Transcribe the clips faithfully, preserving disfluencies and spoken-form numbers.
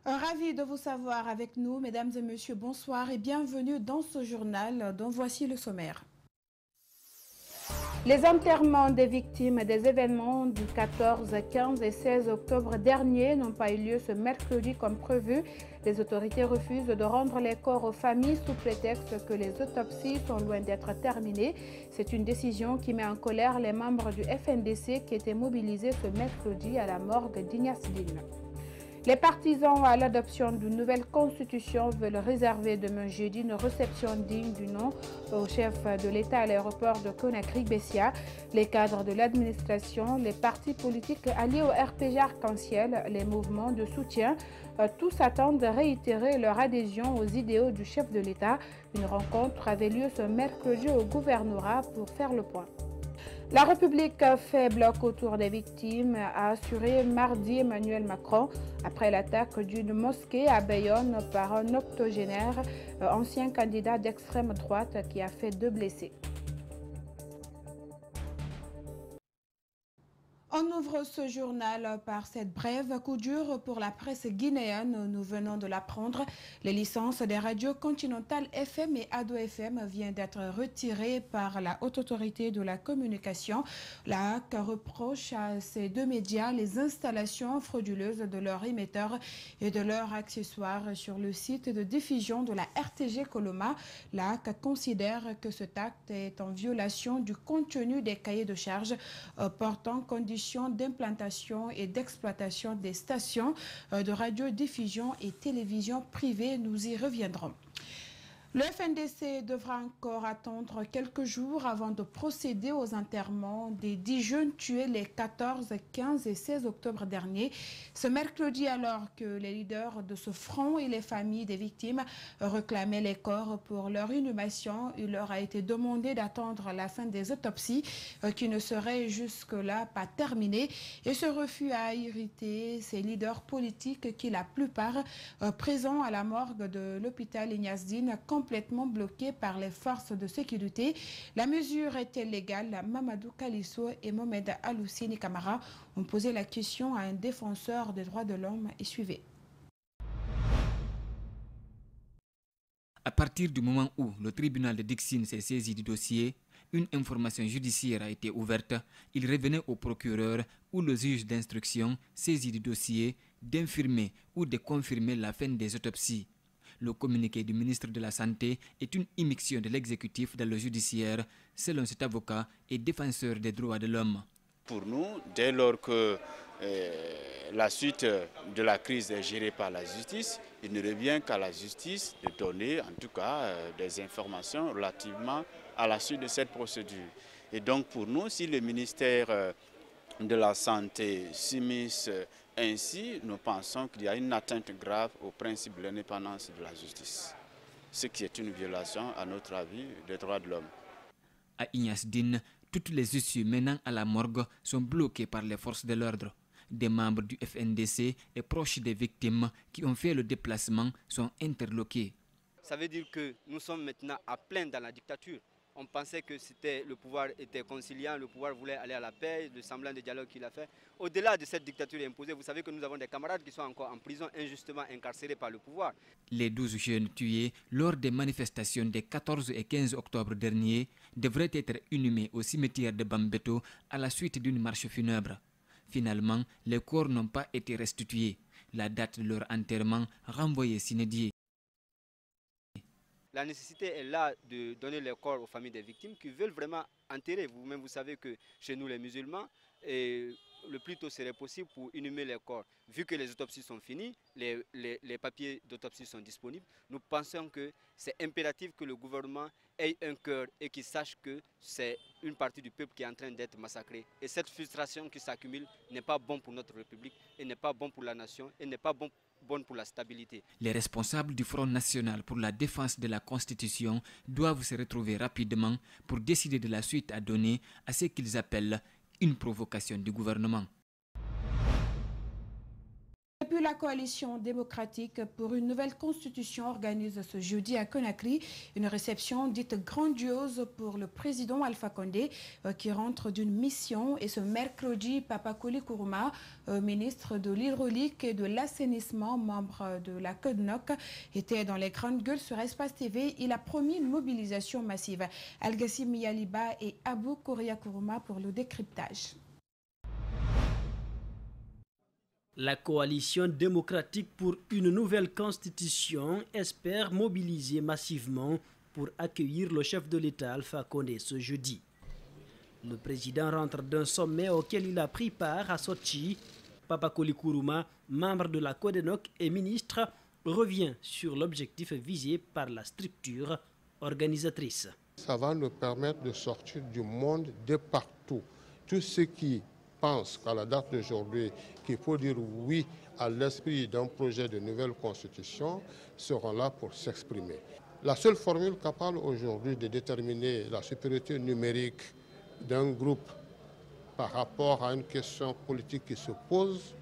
Ravi de vous savoir avec nous, mesdames et messieurs, bonsoir et bienvenue dans ce journal dont voici le sommaire. Les enterrements des victimes des événements du quatorze, quinze et seize octobre dernier n'ont pas eu lieu ce mercredi comme prévu. Les autorités refusent de rendre les corps aux familles sous prétexte que les autopsies sont loin d'être terminées. C'est une décision qui met en colère les membres du F N D C qui étaient mobilisés ce mercredi à la morgue d'Ignasdine. Les partisans à l'adoption d'une nouvelle constitution veulent réserver demain jeudi une réception digne du nom au chef de l'État à l'aéroport de Conakry-Bessia. Les cadres de l'administration, les partis politiques alliés au R P G Arc-en-Ciel, les mouvements de soutien, tous attendent de réitérer leur adhésion aux idéaux du chef de l'État. Une rencontre avait lieu ce mercredi au gouvernorat pour faire le point. La République fait bloc autour des victimes, a assuré mardi Emmanuel Macron après l'attaque d'une mosquée à Bayonne par un octogénaire, ancien candidat d'extrême droite qui a fait deux blessés. On ouvre ce journal par cette brève coup dur pour la presse guinéenne. Nous venons de l'apprendre. Les licences des radios continentales F M et Ado F M viennent d'être retirées par la Haute Autorité de la Communication. La H A C reproche à ces deux médias les installations frauduleuses de leurs émetteurs et de leurs accessoires sur le site de diffusion de la R T G Coloma. La H A C considère que cet acte est en violation du contenu des cahiers de charges euh, portant conditions d'implantation et d'exploitation des stations de radiodiffusion et télévision privées. Nous y reviendrons. Le F N D C devra encore attendre quelques jours avant de procéder aux enterrements des dix jeunes tués les quatorze, quinze et seize octobre dernier. Ce mercredi, alors que les leaders de ce front et les familles des victimes réclamaient les corps pour leur inhumation, il leur a été demandé d'attendre la fin des autopsies qui ne seraient jusque-là pas terminées. Et ce refus a irrité ces leaders politiques qui, la plupart, présents à la morgue de l'hôpital Ignasdine, complètement bloqués par les forces de sécurité. La mesure était légale. Mamadou Kalisso et Mohamed Aloussini Kamara ont posé la question à un défenseur des droits de l'homme et suivez. À partir du moment où le tribunal de Dixine s'est saisi du dossier, une information judiciaire a été ouverte. Il revenait au procureur ou le juge d'instruction saisi du dossier d'infirmer ou de confirmer la fin des autopsies. Le communiqué du ministre de la Santé est une immixtion de l'exécutif dans le judiciaire, selon cet avocat et défenseur des droits de l'homme. Pour nous, dès lors que euh, la suite de la crise est gérée par la justice, il ne revient qu'à la justice de donner en tout cas euh, des informations relativement à la suite de cette procédure. Et donc pour nous, si le ministère euh, de la Santé s'immisce ainsi, nous pensons qu'il y a une atteinte grave au principe de l'indépendance de la justice, ce qui est une violation, à notre avis, des droits de l'homme. À Ignasdine, toutes les issues menant à la morgue sont bloquées par les forces de l'ordre. Des membres du F N D C et proches des victimes qui ont fait le déplacement sont interloqués. Ça veut dire que nous sommes maintenant à plein dans la dictature. On pensait que c'était, le pouvoir était conciliant, le pouvoir voulait aller à la paix, le semblant de dialogue qu'il a fait. Au-delà de cette dictature imposée, vous savez que nous avons des camarades qui sont encore en prison, injustement incarcérés par le pouvoir. Les douze jeunes tués lors des manifestations des quatorze et quinze octobre dernier devraient être inhumés au cimetière de Bambeto à la suite d'une marche funèbre. Finalement, les corps n'ont pas été restitués. La date de leur enterrement renvoyée sine die. La nécessité est là de donner les corps aux familles des victimes qui veulent vraiment enterrer. Vous-même, vous savez que chez nous, les musulmans, et le plus tôt serait possible pour inhumer les corps. Vu que les autopsies sont finies, les, les, les papiers d'autopsie sont disponibles, nous pensons que c'est impératif que le gouvernement ait un cœur et qu'il sache que c'est une partie du peuple qui est en train d'être massacrée. Et cette frustration qui s'accumule n'est pas bon pour notre République, et n'est pas bon pour la nation, et n'est pas bon bonne pour la stabilité. Les responsables du Front national pour la défense de la Constitution doivent se retrouver rapidement pour décider de la suite à donner à ce qu'ils appellent une provocation du gouvernement. Le puis la coalition démocratique pour une nouvelle constitution organise ce jeudi à Conakry une réception dite grandiose pour le président Alpha Condé euh, qui rentre d'une mission. Et ce mercredi, Papa Koli Kourouma, euh, ministre de l'hydraulique et de l'assainissement, membre de la C O D N O C, était dans les grandes gueules sur Espace T V. Il a promis une mobilisation massive. Algassi Miyaliba et Abou Koria Kourouma pour le décryptage. La coalition démocratique pour une nouvelle constitution espère mobiliser massivement pour accueillir le chef de l'État Alpha Condé ce jeudi. Le président rentre d'un sommet auquel il a pris part à Sochi. Papa Koli Kourouma, membre de la C O D N O C et ministre, revient sur l'objectif visé par la structure organisatrice. Ça va nous permettre de sortir du monde de partout. Tous ceux qui pensent qu'à la date d'aujourd'hui, qu'il faut dire oui à l'esprit d'un projet de nouvelle constitution, seront là pour s'exprimer. La seule formule capable aujourd'hui de déterminer la supériorité numérique d'un groupe par rapport à une question politique qui se pose,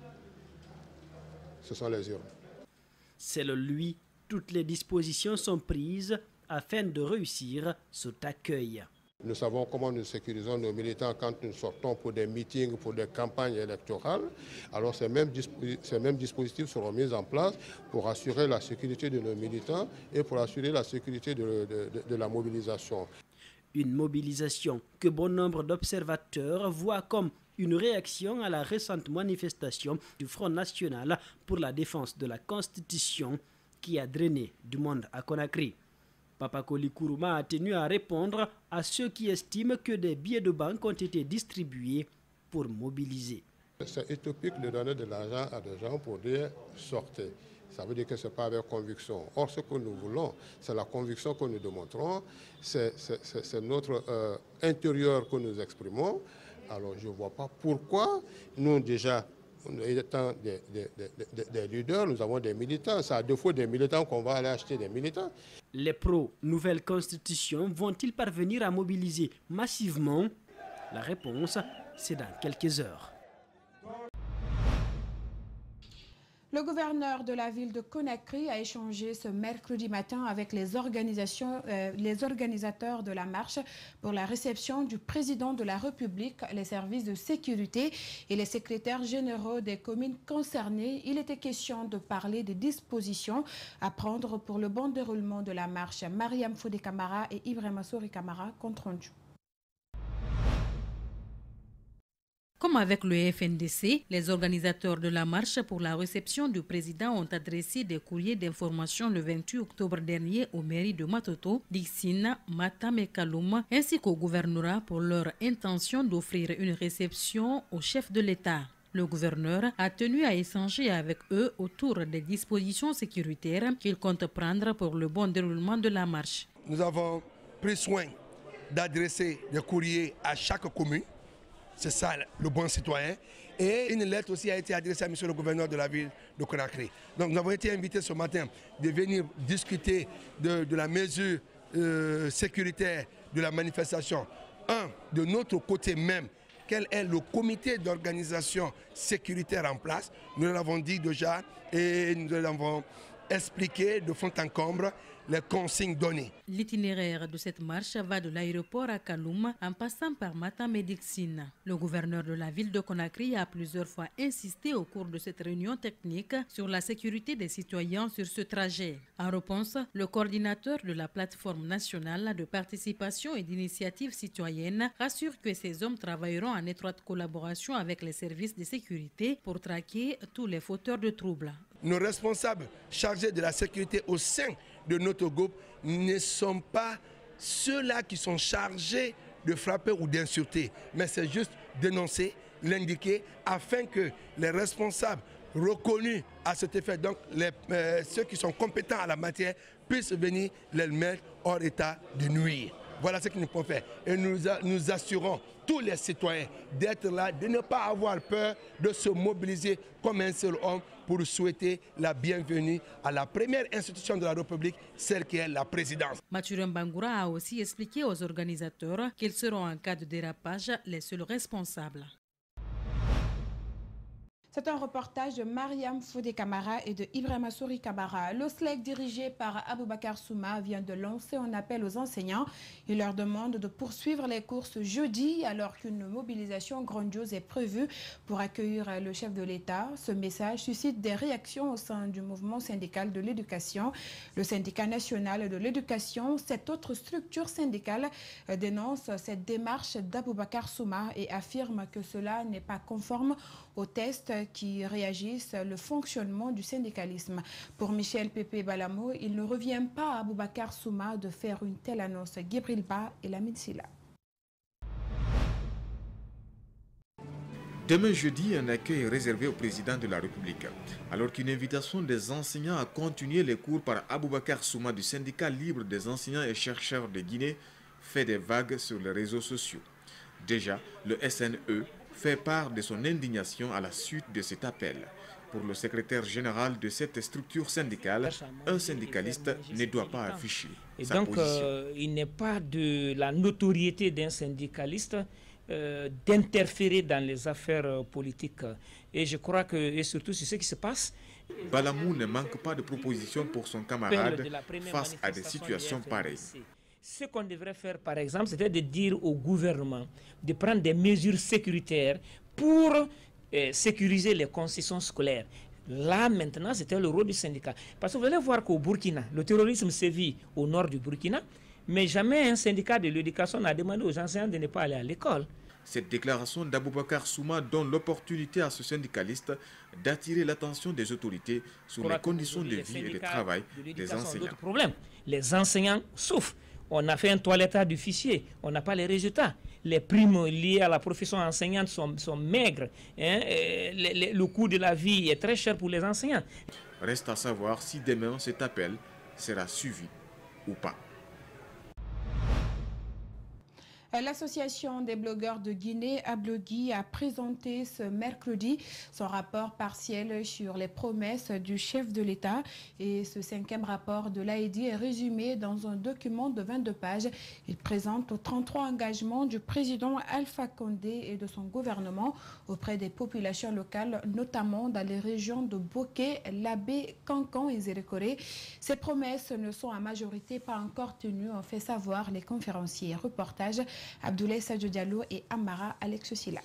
ce sont les urnes. Selon lui, toutes les dispositions sont prises afin de réussir cet accueil. Nous savons comment nous sécurisons nos militants quand nous sortons pour des meetings, pour des campagnes électorales. Alors ces mêmes, ces mêmes dispositifs seront mis en place pour assurer la sécurité de nos militants et pour assurer la sécurité de, de, de, de la mobilisation. Une mobilisation que bon nombre d'observateurs voient comme une réaction à la récente manifestation du Front National pour la défense de la Constitution qui a drainé du monde à Conakry. Papa Koli Kourouma a tenu à répondre à ceux qui estiment que des billets de banque ont été distribués pour mobiliser. C'est utopique de donner de l'argent à des gens pour dire sortez. Ça veut dire que ce n'est pas avec conviction. Or, ce que nous voulons, c'est la conviction que nous démontrons, c'est notre euh, intérieur que nous exprimons. Alors, je ne vois pas pourquoi nous, déjà, étant des, des, des, des leaders, nous avons des militants. C'est à défaut des militants qu'on va aller acheter des militants. Les pro-nouvelle constitution vont-ils parvenir à mobiliser massivement? La réponse, c'est dans quelques heures. Le gouverneur de la ville de Conakry a échangé ce mercredi matin avec les, organisations, euh, les organisateurs de la marche pour la réception du président de la République, les services de sécurité et les secrétaires généraux des communes concernées. Il était question de parler des dispositions à prendre pour le bon déroulement de la marche. Mariam Fodé Camara et Ibrahima Souri Camara, compte rendu. Comme avec le F N D C, les organisateurs de la marche pour la réception du président ont adressé des courriers d'information le vingt-huit octobre dernier aux mairies de Matoto, Dixine, Matam et Kaloum, ainsi qu'au gouvernorat pour leur intention d'offrir une réception au chef de l'État. Le gouverneur a tenu à échanger avec eux autour des dispositions sécuritaires qu'il compte prendre pour le bon déroulement de la marche. Nous avons pris soin d'adresser des courriers à chaque commune. C'est ça le bon citoyen. Et une lettre aussi a été adressée à monsieur le gouverneur de la ville de Conakry. Donc nous avons été invités ce matin de venir discuter de, de la mesure euh, sécuritaire de la manifestation. Un, de notre côté même, quel est le comité d'organisation sécuritaire en place. Nous l'avons dit déjà et nous l'avons expliqué de fond en comble les consignes données. L'itinéraire de cette marche va de l'aéroport à Kaloum en passant par Matam et Dixine. Le gouverneur de la ville de Conakry a plusieurs fois insisté au cours de cette réunion technique sur la sécurité des citoyens sur ce trajet. En réponse, le coordinateur de la plateforme nationale de participation et d'initiative citoyenne rassure que ces hommes travailleront en étroite collaboration avec les services de sécurité pour traquer tous les fauteurs de troubles. Nos responsables chargés de la sécurité au sein de notre groupe ne sont pas ceux-là qui sont chargés de frapper ou d'insulter, mais c'est juste dénoncer, l'indiquer, afin que les responsables reconnus à cet effet, donc les, euh, ceux qui sont compétents à la matière, puissent venir les mettre hors état de nuire. Voilà ce que nous pouvons faire. Et nous, nous assurons tous les citoyens d'être là, de ne pas avoir peur, de se mobiliser comme un seul homme pour souhaiter la bienvenue à la première institution de la République, celle qui est la présidence. Mathurin Bangoura a aussi expliqué aux organisateurs qu'ils seront en cas de dérapage les seuls responsables. C'est un reportage de Mariam Fodé Camara et de Ibrahima Souri Kabara. Le S L E C dirigé par Aboubacar Souma vient de lancer un appel aux enseignants. Il leur demande de poursuivre les cours ce jeudi alors qu'une mobilisation grandiose est prévue pour accueillir le chef de l'État. Ce message suscite des réactions au sein du mouvement syndical de l'éducation. Le syndicat national de l'éducation, cette autre structure syndicale, dénonce cette démarche d'Aboubacar Souma et affirme que cela n'est pas conforme aux tests qui réagissent le fonctionnement du syndicalisme. Pour Michel Pépé Balamo, il ne revient pas à Aboubacar Souma de faire une telle annonce. Gibril Ba et Lamine Silla. Demain jeudi, un accueil est réservé au président de la République, alors qu'une invitation des enseignants à continuer les cours par Aboubacar Souma du syndicat libre des enseignants et chercheurs de Guinée fait des vagues sur les réseaux sociaux. Déjà, le S N E fait part de son indignation à la suite de cet appel. Pour le secrétaire général de cette structure syndicale, un syndicaliste ne doit pas afficher Et sa donc, position. Euh, il n'est pas de la notoriété d'un syndicaliste euh, d'interférer dans les affaires euh, politiques. Et je crois que, et surtout sur ce qui se passe, Balamou ne manque pas de propositions pour son camarade face à des situations pareilles. Ce qu'on devrait faire, par exemple, c'était de dire au gouvernement de prendre des mesures sécuritaires pour euh, sécuriser les concessions scolaires. Là, maintenant, c'était le rôle du syndicat. Parce que vous allez voir qu'au Burkina, le terrorisme sévit au nord du Burkina, mais jamais un syndicat de l'éducation n'a demandé aux enseignants de ne pas aller à l'école. Cette déclaration d'Aboubacar Souma donne l'opportunité à ce syndicaliste d'attirer l'attention des autorités sur les conditions de vie et de travail des enseignants. Problème. Les enseignants souffrent. On a fait un toilettage du fichier, on n'a pas les résultats. Les primes liées à la profession enseignante sont, sont maigres. Hein? Le, le, le coût de la vie est très cher pour les enseignants. Reste à savoir si demain cet appel sera suivi ou pas. L'association des blogueurs de Guinée, Ablogui, a présenté ce mercredi son rapport partiel sur les promesses du chef de l'État. Et ce cinquième rapport de l'A E D I est résumé dans un document de vingt-deux pages. Il présente trente-trois engagements du président Alpha Condé et de son gouvernement auprès des populations locales, notamment dans les régions de Boké, Labé, Cancan et Zérékoré. Ces promesses ne sont en majorité pas encore tenues, ont fait savoir les conférenciers. Reportage Abdoulaye Sadio Diallo et Amara Alex Silla.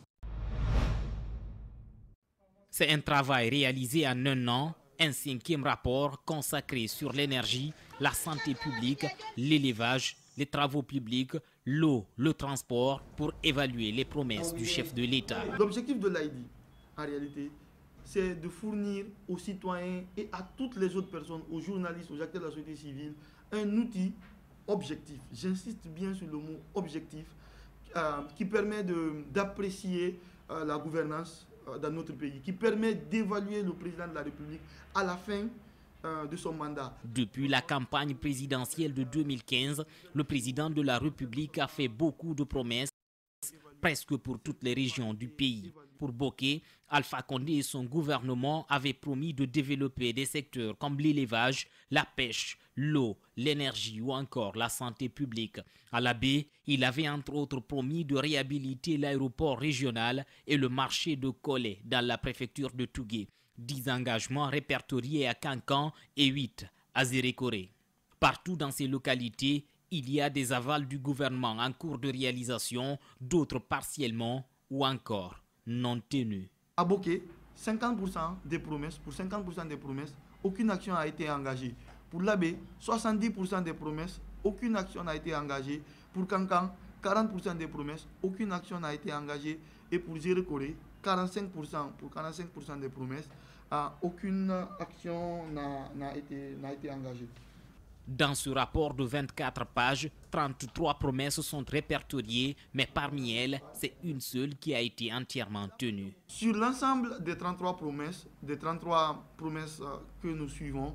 C'est un travail réalisé en un an, un cinquième rapport consacré sur l'énergie, la santé publique, l'élevage, les travaux publics, l'eau, le transport, pour évaluer les promesses du chef de l'État. L'objectif de l'A E D I, en réalité, c'est de fournir aux citoyens et à toutes les autres personnes, aux journalistes, aux acteurs de la société civile, un outil objectif, j'insiste bien sur le mot objectif, euh, qui permet d'apprécier euh, la gouvernance euh, dans notre pays, qui permet d'évaluer le président de la République à la fin euh, de son mandat. Depuis la campagne présidentielle de deux mille quinze, le président de la République a fait beaucoup de promesses, presque pour toutes les régions du pays. Pour Boké, Alpha Condé et son gouvernement avaient promis de développer des secteurs comme l'élevage, la pêche, l'eau, l'énergie ou encore la santé publique. À Labé, il avait entre autres promis de réhabiliter l'aéroport régional et le marché de Kolé dans la préfecture de Tougué. Dix engagements répertoriés à Cancan et huit à Zérékoré. Partout dans ces localités, il y a des avals du gouvernement en cours de réalisation, d'autres partiellement ou encore non tenus. À Boké, cinquante pour cent des promesses, pour cinquante pour cent des promesses, aucune action n'a été engagée. Pour Labé, soixante-dix pour cent des promesses, aucune action n'a été engagée. Pour Cancan, quarante pour cent des promesses, aucune action n'a été engagée. Et pour Zérékoré, quarante-cinq pour cent, pour quarante-cinq pour cent des promesses, euh, aucune action n'a été, n'a été engagée. Dans ce rapport de vingt-quatre pages, trente-trois promesses sont répertoriées, mais parmi elles, c'est une seule qui a été entièrement tenue. Sur l'ensemble des trente-trois promesses, des trente-trois promesses euh, que nous suivons,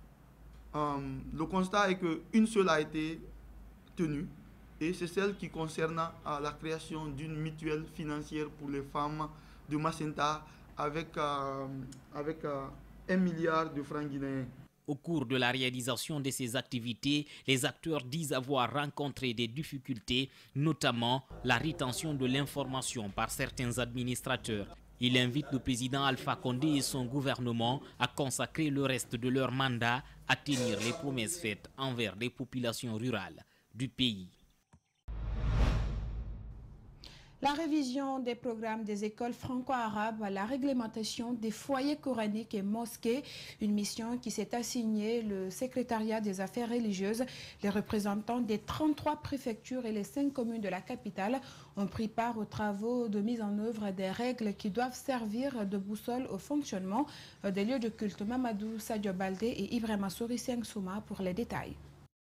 euh, le constat est qu'une seule a été tenue, et c'est celle qui concerne euh, la création d'une mutuelle financière pour les femmes de Macenta avec, euh, avec euh, un milliard de francs guinéens. Au cours de la réalisation de ces activités, les acteurs disent avoir rencontré des difficultés, notamment la rétention de l'information par certains administrateurs. Il invite le président Alpha Condé et son gouvernement à consacrer le reste de leur mandat à tenir les promesses faites envers les populations rurales du pays. La révision des programmes des écoles franco-arabes à la réglementation des foyers coraniques et mosquées, une mission qui s'est assignée le secrétariat des affaires religieuses. Les représentants des trente-trois préfectures et les cinq communes de la capitale ont pris part aux travaux de mise en œuvre des règles qui doivent servir de boussole au fonctionnement des lieux de culte. Mamadou Sadio Baldé et Ibrahima Souri Souma pour les détails.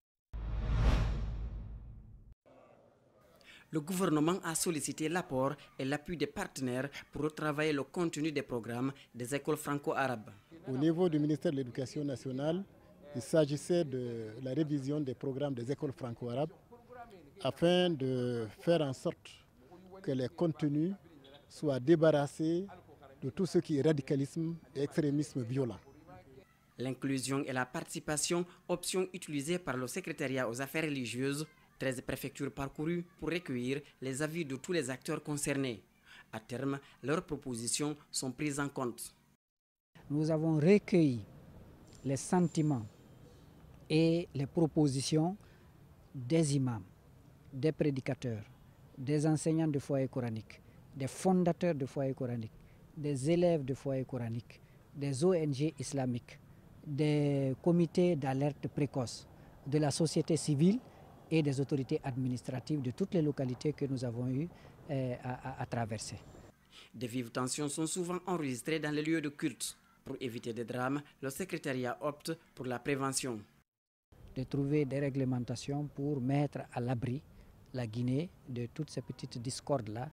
Le gouvernement a sollicité l'apport et l'appui des partenaires pour retravailler le contenu des programmes des écoles franco-arabes. Au niveau du ministère de l'Éducation nationale, il s'agissait de la révision des programmes des écoles franco-arabes afin de faire en sorte que les contenus soient débarrassés de tout ce qui est radicalisme et extrémisme violent. L'inclusion et la participation, option utilisée par le secrétariat aux affaires religieuses, treize préfectures parcourues pour recueillir les avis de tous les acteurs concernés. À terme, leurs propositions sont prises en compte. Nous avons recueilli les sentiments et les propositions des imams, des prédicateurs, des enseignants de foyers coraniques, des fondateurs de foyers coraniques, des élèves de foyers coraniques, des O N G islamiques, des comités d'alerte précoce, de la société civile et des autorités administratives de toutes les localités que nous avons eu euh, à, à, à traverser. Des vives tensions sont souvent enregistrées dans les lieux de culte. Pour éviter des drames, le secrétariat opte pour la prévention. De trouver des réglementations pour mettre à l'abri la Guinée de toutes ces petites discordes-là.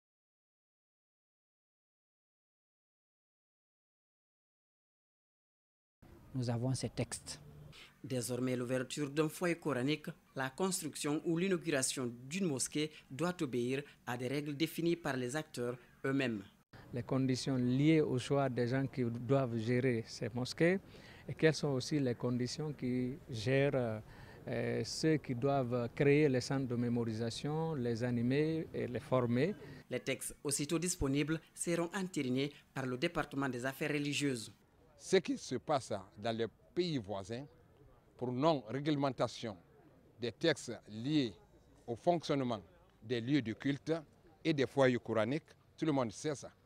Nous avons ces textes. Désormais, l'ouverture d'un foyer coranique, la construction ou l'inauguration d'une mosquée doit obéir à des règles définies par les acteurs eux-mêmes. Les conditions liées au choix des gens qui doivent gérer ces mosquées et quelles sont aussi les conditions qui gèrent euh, ceux qui doivent créer les centres de mémorisation, les animer et les former. Les textes aussitôt disponibles seront entérinés par le département des affaires religieuses. Ce qui se passe dans les pays voisins, pour non-réglementation des textes liés au fonctionnement des lieux de culte et des foyers coraniques, tout le monde sait ça.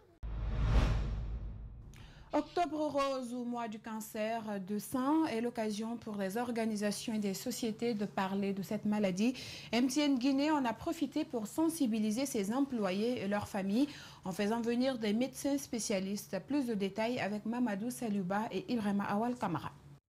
Octobre rose ou mois du cancer de sein est l'occasion pour les organisations et des sociétés de parler de cette maladie. M T N Guinée en a profité pour sensibiliser ses employés et leurs familles en faisant venir des médecins spécialistes. Plus de détails avec Mamadou Saluba et Ibrahima Awal Kamara.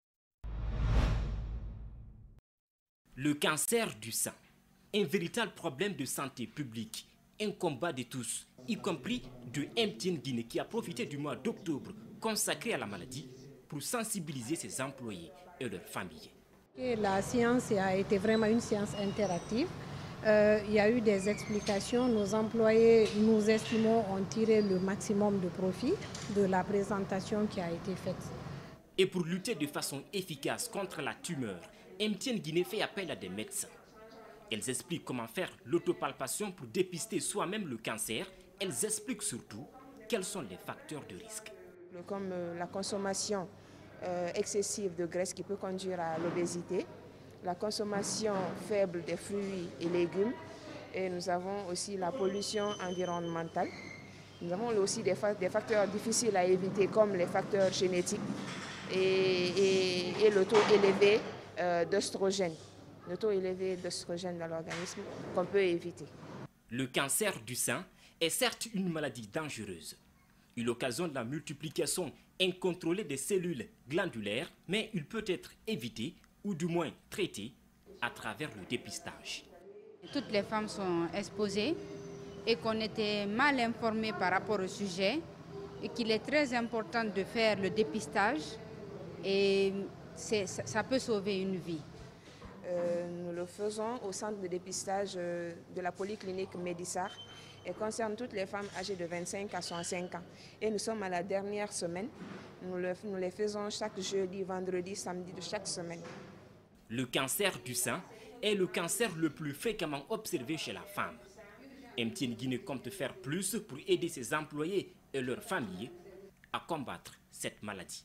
Le cancer du sein, un véritable problème de santé publique, un combat de tous, y compris de M T N Guinée qui a profité du mois d'octobre consacré à la maladie pour sensibiliser ses employés et leurs familles. La science a été vraiment une science interactive. Euh, il y a eu des explications. Nos employés, nous estimons, ont tiré le maximum de profit de la présentation qui a été faite. Et pour lutter de façon efficace contre la tumeur, M T N Guinée fait appel à des médecins. Elles expliquent comment faire l'autopalpation pour dépister soi-même le cancer. Elles expliquent surtout quels sont les facteurs de risque. Comme euh, la consommation euh, excessive de graisse qui peut conduire à l'obésité, la consommation faible des fruits et légumes, et nous avons aussi la pollution environnementale. Nous avons aussi des, fa des facteurs difficiles à éviter comme les facteurs génétiques et, et, et le taux élevé euh, d'œstrogène. Le taux élevé d'œstrogène dans l'organisme qu'on peut éviter. Le cancer du sein est certes une maladie dangereuse. Il occasionne la multiplication incontrôlée des cellules glandulaires, mais il peut être évité ou du moins traité à travers le dépistage. Toutes les femmes sont exposées et qu'on était mal informés par rapport au sujet et qu'il est très important de faire le dépistage et ça, ça peut sauver une vie. Euh, nous le faisons au centre de dépistage euh, de la polyclinique Médissar et concerne toutes les femmes âgées de vingt-cinq à soixante-cinq ans. Et nous sommes à la dernière semaine. Nous, le, nous les faisons chaque jeudi, vendredi, samedi de chaque semaine. Le cancer du sein est le cancer le plus fréquemment observé chez la femme. M T N Guinée compte faire plus pour aider ses employés et leurs familles à combattre cette maladie.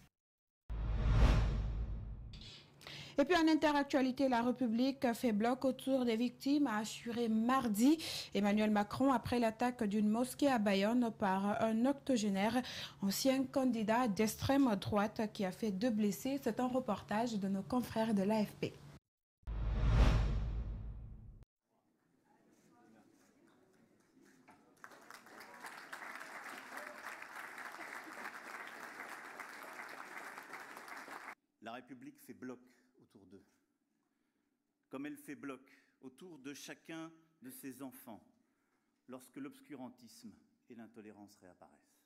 Et puis en interactualité, la République fait bloc autour des victimes, a assuré mardi Emmanuel Macron après l'attaque d'une mosquée à Bayonne par un octogénaire, ancien candidat d'extrême droite qui a fait deux blessés. C'est un reportage de nos confrères de l'A F P. La République fait bloc autour d'eux, comme elle fait bloc autour de chacun de ses enfants lorsque l'obscurantisme et l'intolérance réapparaissent.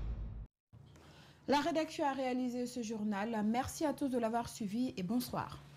La rédaction a réalisé ce journal. Merci à tous de l'avoir suivi et bonsoir.